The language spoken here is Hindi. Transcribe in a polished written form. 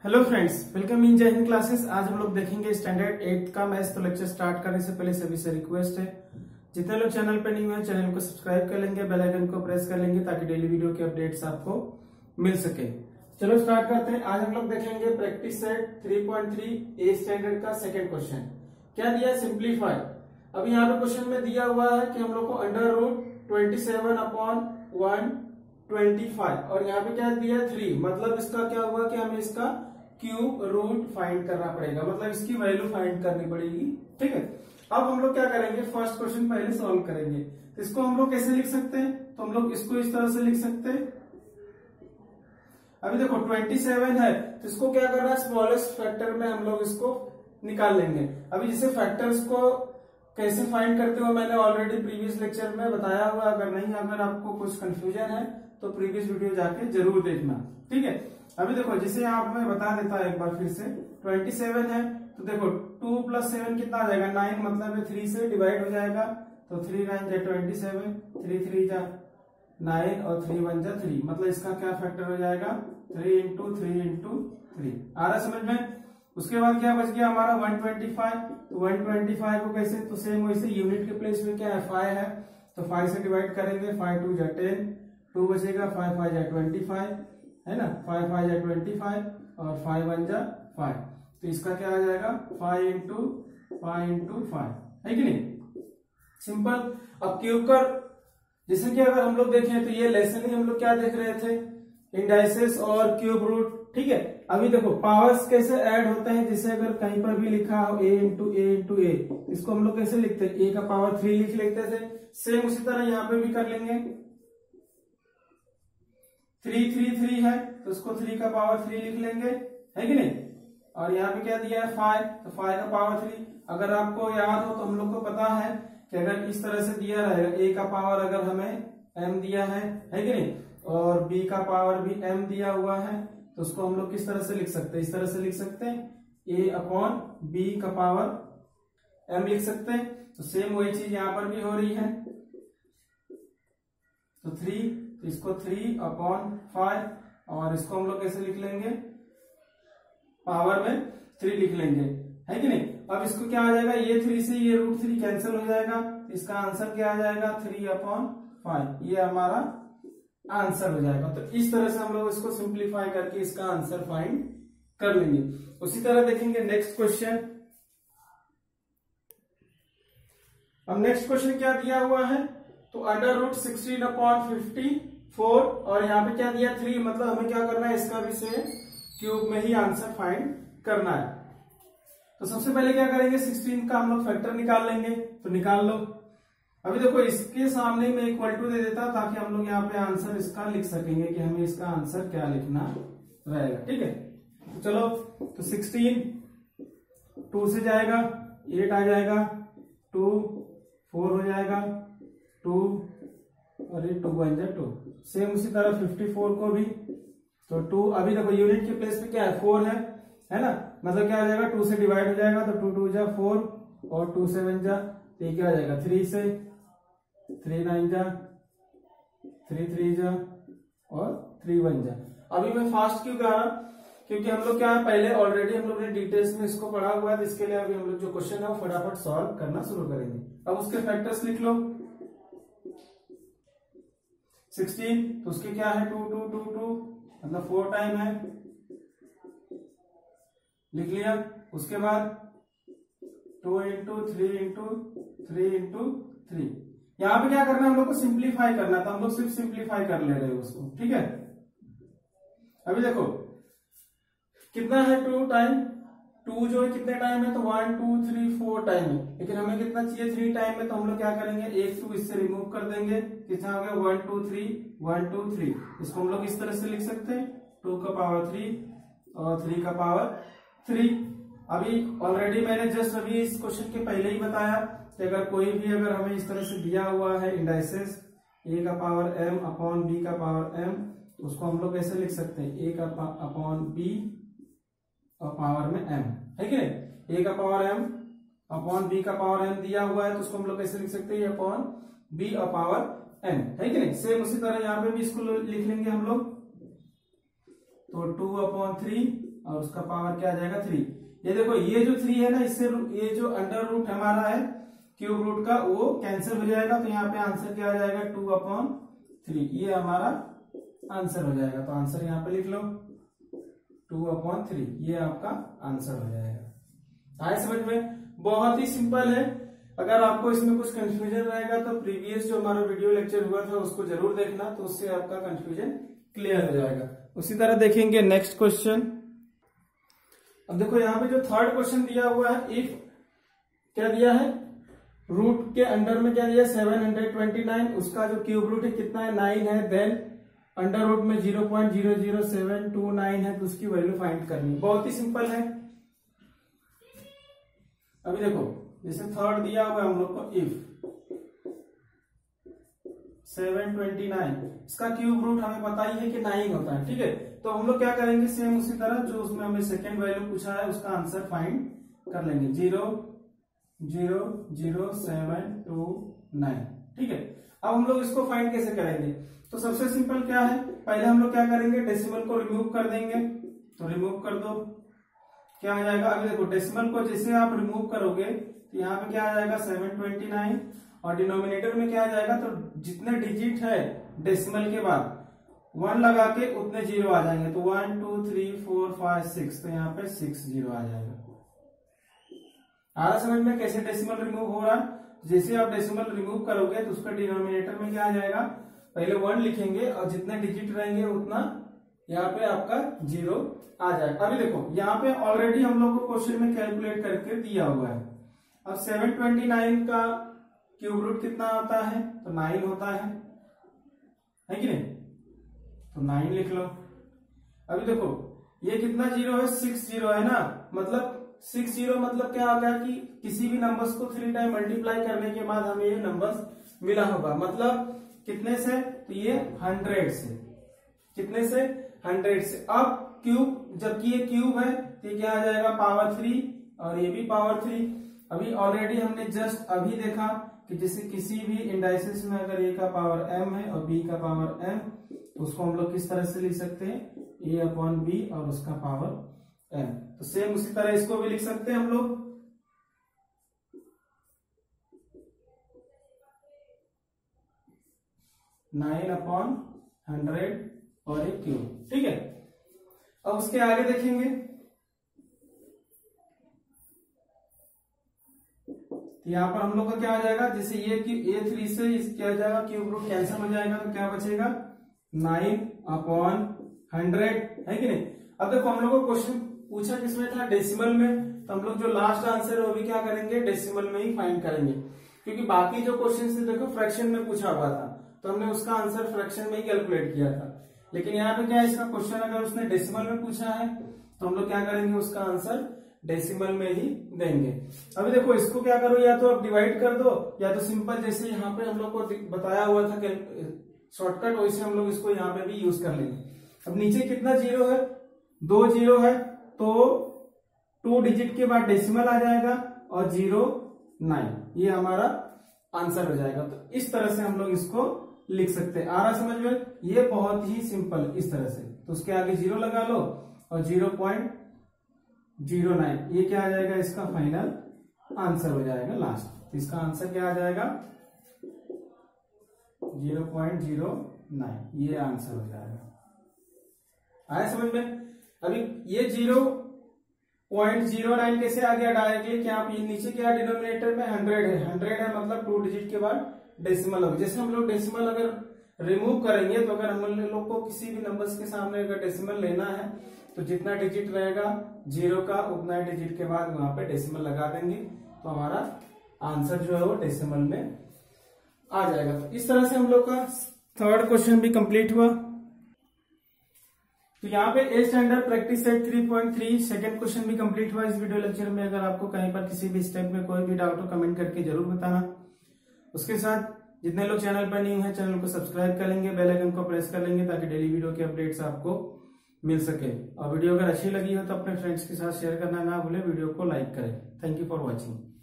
हेलो फ्रेंड्स, वेलकम इन जय हिंद क्लासेस। आज हम लोग देखेंगे स्टैंडर्ड 8 का मैथ्स। तो लेक्चर स्टार्ट करने से पहले सभी से रिक्वेस्ट है, जितने लोग चैनल पे नहीं हुए चैनल को सब्सक्राइब कर लेंगे, बेल आइकन को प्रेस कर लेंगे ताकि डेली वीडियो के अपडेट्स आपको मिल सके। चलो स्टार्ट करते हैं। आज हम लोग देखेंगे प्रैक्टिस सेट 3.3 ए स्टैंडर्ड का सेकेंड क्वेश्चन। क्या दिया है? सिंप्लीफाई। अभी यहाँ पे क्वेश्चन में दिया हुआ है कि हम लोग को अंडर रूट 27/125 और यहाँ पे क्या दिया है 3। मतलब इसका क्या हुआ कि हमें इसका क्यूब रूट फाइंड करना पड़ेगा, मतलब इसकी वैल्यू फाइंड करनी पड़ेगी। ठीक है, अब हम लोग क्या करेंगे, फर्स्ट क्वेश्चन पहले सॉल्व करेंगे। तो इसको हम लोग कैसे लिख सकते हैं? तो हम लोग इसको इस तरह से लिख सकते हैं। अभी देखो 27 है तो इसको क्या करना है, स्मॉलेस्ट फैक्टर में हम लोग इसको निकाल लेंगे। अभी जैसे फैक्टर्स को कैसे फाइंड करते हो मैंने ऑलरेडी प्रीवियस लेक्चर में बताया हुआ। अगर आपको कुछ कंफ्यूजन है तो प्रीवियस वीडियो जाके जरूर देखना। ठीक है, अभी देखो जैसे यहाँ पे मैं बता देता हूं एक बार फिर से। 27 है तो देखो 2 + 7 कितना आ जाएगा 9, मतलब 3 से डिवाइड हो जाएगा। तो 3 9 जा 27, 3 3 जा 9 और 3 1 जा 3, मतलब इसका क्या फैक्टर हो जाएगा 3 × 3 × 3। आ रहा समझ में? उसके बाद क्या बच गया हमारा 125। तो 125 को कैसे, तो सेम वैसे यूनिट के प्लेस में क्या है 5 है तो 5 से डिवाइड करेंगे। 5 2 जा 10, 2 बचेगा, 5 5 जा 25 है ना, 5 5 जा 25 और 5 1 जा 5। तो इसका क्या आ जाएगा 5 × 5 है कि नहीं? सिंपल। अब क्यूब कर, जैसे कि अगर हम लोग देखें तो ये लेसन ही हम लोग क्या देख रहे थे, इंडाइसेस और क्यूब रूट। ठीक है, अभी देखो पावर्स कैसे ऐड होते हैं। जैसे अगर कहीं पर भी लिखा हो a × a, इसको हम लोग कैसे लिखते हैं, a का पावर 3 लिख लेते थे। सेम उसी तरह यहाँ पे भी कर लेंगे। 3 3 3 है तो उसको 3 का पावर 3 लिख लेंगे, है कि नहीं? और यहाँ पे क्या दिया है 5, तो 5 का पावर 3। अगर आपको याद हो तो हम लोग को पता है कि अगर इस तरह से दिया रहेगा, a का पावर अगर हमें m दिया है कि नहीं, और b का पावर भी m दिया हुआ है, तो उसको हम लोग किस तरह से लिख सकते हैं, इस तरह से लिख सकते हैं a/b का पावर m लिख सकते हैं। तो सेम वही चीज यहाँ पर भी हो रही है। तो 3, तो इसको 3/5 और इसको हम लोग कैसे लिख लेंगे, पावर में 3 लिख लेंगे, है कि नहीं? अब इसको क्या आ जाएगा, ये 3 से ये √3 कैंसिल हो जाएगा। इसका आंसर क्या आ जाएगा 3/5, ये हमारा आंसर हो जाएगा। तो इस तरह से हम लोग इसको सिंप्लीफाई करके इसका आंसर फाइंड कर लेंगे। उसी तरह देखेंगे नेक्स्ट क्वेश्चन। अब नेक्स्ट क्वेश्चन क्या दिया हुआ है, तो अंडर रूट 16/54 और यहाँ पे क्या दिया 3, मतलब हमें क्या करना है, इसका भी से क्यूब में ही आंसर फाइंड करना है। तो सबसे पहले क्या करेंगे, 16 का हम लोग फैक्टर निकाल लेंगे। तो निकाल लो। अभी देखो इसके सामने में = दे देता ताकि हम लोग यहाँ पे आंसर इसका लिख सकेंगे कि हमें इसका आंसर क्या लिखना रहेगा। ठीक है, तो चलो, तो 16 2 से जाएगा 8 आ जाएगा, 2 4 हो जाएगा, 2 और ये 2 1 जा 2। सेम उसी तरह 54 को भी, तो 2 अभी देखो यूनिट के प्लेस पे क्या है 4 है ना, मतलब क्या आ जाएगा 2 से डिवाइड हो जाएगा। तो 2 2 जा 4 और 2 7 जा, तो ये क्या आ जाएगा 3 से, 3 9 जा, 3 3 जा और 3 1 जा। अभी मैं फास्ट क्यों कर रहा, क्योंकि हम लोग क्या है पहले ऑलरेडी हम लोग ने डिटेल्स में इसको पढ़ा हुआ है। तो इसके लिए अभी हम लोग जो क्वेश्चन है वो फटाफट सॉल्व करना शुरू करेंगे। अब उसके फैक्टर्स लिख लो। 16 तो उसके क्या है 2 2 2 2, मतलब 4 टाइम है, लिख लिया। उसके बाद 2 × 3 × 3 × 3। यहाँ पे क्या करना है हम लोग को सिंप्लीफाई करना था, हम लोग सिर्फ सिंप्लीफाई कर ले रहे हैं उसको। ठीक है, अभी देखो कितना है 2 टाइम, 2 जो है कितने टाइम है, तो 1 2 3 4 टाइम है, लेकिन हमें कितना चाहिए 3 टाइम में। तो हम लोग क्या करेंगे, 1 2 इससे रिमूव कर देंगे, कितना हो गया 1 2 3 1 2 3। इसको हम लोग इस तरह से लिख सकते हैं 2 का पावर 3 और 3 का पावर 3। अभी ऑलरेडी मैंने जस्ट अभी इस क्वेश्चन के पहले ही बताया कि अगर कोई भी अगर हमें इस तरह से दिया हुआ है इंडाइसेस a का पावर m/b का पावर m, तो उसको हम लोग कैसे लिख सकते हैं, a का b और पावर में m, है कि नहीं? a का पावर m/b का पावर m दिया हुआ है तो उसको हम लोग कैसे लिख सकते हैं, b और पावर m, है कि नहीं? सेम उसी तरह यहाँ पे भी इसको लिख लेंगे हम लोग। तो 2/3 और उसका पावर क्या आ जाएगा 3। ये देखो ये जो 3 है ना, इससे ये जो अंडर रूट हमारा है क्यूब रूट का वो कैंसिल हो जाएगा, तो यहाँ पे आंसर क्या आ जाएगा 2/3, ये हमारा आंसर हो जाएगा। तो आंसर यहाँ पे लिख लो 2/3, ये आपका आंसर हो जाएगा। आए समझ में? बहुत ही सिंपल है। अगर आपको इसमें कुछ कंफ्यूजन रहेगा तो प्रीवियस जो हमारा वीडियो लेक्चर हुआ था उसको जरूर देखना, तो उससे आपका कंफ्यूजन क्लियर हो जाएगा। उसी तरह देखेंगे नेक्स्ट क्वेश्चन। अब देखो यहाँ पे जो थर्ड क्वेश्चन दिया हुआ है, इफ क्या दिया है, रूट के अंडर में क्या दिया 729, उसका जो क्यूब रूट है कितना है 9 है, देन अंडर रूट में 0.00729 है, तो उसकी वैल्यू फाइंड करनी है। बहुत ही सिंपल है। अभी देखो जैसे थर्ड दिया हुआ है हम लोग को, इफ 729, इसका क्यूब रूट हमें पता ही है कि 9 होता है, ठीक है। तो हम लोग क्या करेंगे, सेम उसी तरह जो उसमें हमें सेकेंड वैल्यू पूछा है उसका आंसर फाइंड कर लेंगे, 0.00729, ठीक है। अब हम लोग इसको फाइंड कैसे करेंगे, तो सबसे सिंपल क्या है, पहले हम लोग क्या करेंगे, डेसिमल को रिमूव कर देंगे। तो रिमूव कर दो, क्या आ जाएगा, अभी देखो डेसिमल को जैसे आप रिमूव करोगे तो यहाँ पे क्या आ जाएगा 729, और डिनोमिनेटर में क्या आ जाएगा, तो जितने डिजिट है डेसिमल के बाद 1 लगा के उतने 0 आ जाएंगे, तो 1 2 3 4 5 6, तो यहाँ पे 6 0 आ जाएगा। आ रहा समझ में कैसे डेसिमल रिमूव हो रहा? जैसे आप डेसिमल रिमूव करोगे तो उसका डिनोमिनेटर में क्या आ जाएगा, पहले 1 लिखेंगे और जितने डिजिट रहेंगे उतना यहाँ पे आपका 0 आ जाएगा। अभी देखो यहाँ पे ऑलरेडी हम लोग को क्वेश्चन में कैलकुलेट करके दिया हुआ है। अब 729 का क्यूब रूट कितना होता है, तो 9 होता है कि नहीं, तो 9 लिख लो। अभी देखो ये कितना 0 है, 6 0 है ना, मतलब 6 0 मतलब क्या हो गया कि किसी भी नंबर्स को 3 टाइम मल्टीप्लाई करने के बाद हमें ये नंबर्स मिला होगा, मतलब कितने से, तो ये 100 से, कितने से 100 से। अब क्यूब, जबकि ये क्यूब है तो ये क्या आ जाएगा पावर 3, और ये भी पावर 3। अभी ऑलरेडी हमने जस्ट अभी देखा कि जैसे किसी भी इंडाइसिस में अगर a का पावर m है और b का पावर m, तो उसको हम लोग किस तरह से लिख सकते हैं, a/b और उसका पावर m। तो सेम उसी तरह इसको भी लिख सकते हैं हम लोग, नाइन अपॉन 100 और एक क्यूब, ठीक है। अब उसके आगे देखेंगे, तो यहाँ पर हम लोग का क्या आ जाएगा, जैसे ये कि a3 से क्या हो जाएगा, क्यूब रूट कैंसिल हो जाएगा, तो क्या बचेगा 9/100, है कि नहीं। अब देखो हम लोग को क्वेश्चन पूछा किसमें था, डेसिमल में, तो हम लोग जो लास्ट आंसर है वो भी क्या करेंगे, डेसिमल में ही फाइंड करेंगे, क्योंकि बाकी जो क्वेश्चन से देखो फ्रैक्शन में पूछा हुआ था, तो हमने उसका आंसर फ्रैक्शन में ही कैलकुलेट किया था। लेकिन यहाँ पे क्या है, इसका क्वेश्चन अगर उसने डेसिमल में पूछा है तो हम लोग क्या करेंगे, उसका आंसर डेसिमल में ही देंगे। अभी देखो इसको क्या करो, या तो आप डिवाइड कर दो, या तो सिंपल जैसे यहाँ पे हम लोग को बताया हुआ था शॉर्टकट, वैसे हम लोग इसको यहाँ पे भी यूज कर लेंगे। अब नीचे कितना 0 है, 2 0 है, तो 2 डिजिट के बाद डेसिमल आ जाएगा और 0 9, ये हमारा आंसर हो जाएगा। तो इस तरह से हम लोग इसको लिख सकते हैं। आ रहा समझ में, ये बहुत ही सिंपल इस तरह से। तो उसके आगे 0 लगा लो और 0.09, ये क्या आ जाएगा, इसका फाइनल आंसर हो जाएगा लास्ट। तो इसका आंसर क्या आ जाएगा 0.09, ये आंसर हो जाएगा। आया समझ में। अभी ये 0.09 कैसे आ गया डायरेक्टली, क्या आप ये नीचे क्या डिनोमिनेटर में 100 है, 100 है मतलब 2 डिजिट के बाद डेसिमल होगा। जैसे हम लोग डेसिमल अगर रिमूव करेंगे, तो अगर हम लोग को किसी भी नंबर्स के सामने अगर डेसिमल लेना है तो जितना डिजिट रहेगा 0 का, उतना डिजिट के बाद वहां पे डेसिमल लगा देंगे, तो हमारा आंसर जो है वो डेसिमल में आ जाएगा। तो इस तरह से हम लोग का थर्ड क्वेश्चन भी कंप्लीट हुआ। तो यहाँ पे A standard practice set 3.3 second question भी कंप्लीट हुआ इस वीडियो लेक्चर में। अगर आपको कहीं पर किसी भी स्टेप में कोई भी डाउट हो, कमेंट करके जरूर बताना। उसके साथ जितने लोग चैनल पर न्यू हैं, चैनल को सब्सक्राइब कर लेंगे, बेल आइकन को प्रेस कर लेंगे, ताकि डेली वीडियो के अपडेट्स आपको मिल सके। और वीडियो अगर अच्छी लगी हो तो अपने फ्रेंड्स के साथ शेयर करना ना भूले, वीडियो को लाइक करें। Thank you for watching.